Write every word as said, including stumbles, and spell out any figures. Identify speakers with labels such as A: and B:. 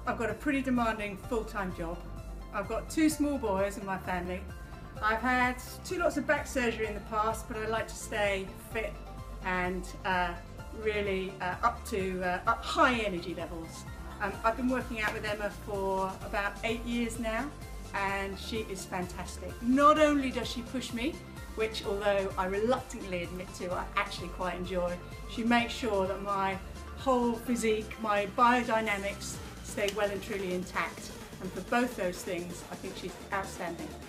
A: I've got a pretty demanding full-time job. I've got two small boys in my family. I've had two lots of back surgery in the past, but I like to stay fit and uh, really uh, up to uh, up high energy levels. Um, I've been working out with Emma for about eight years now, and she is fantastic. Not only does she push me, which although I reluctantly admit to, I actually quite enjoy, she makes sure that my whole physique, my biodynamics stay well and truly intact. And for both those things, I think she's outstanding.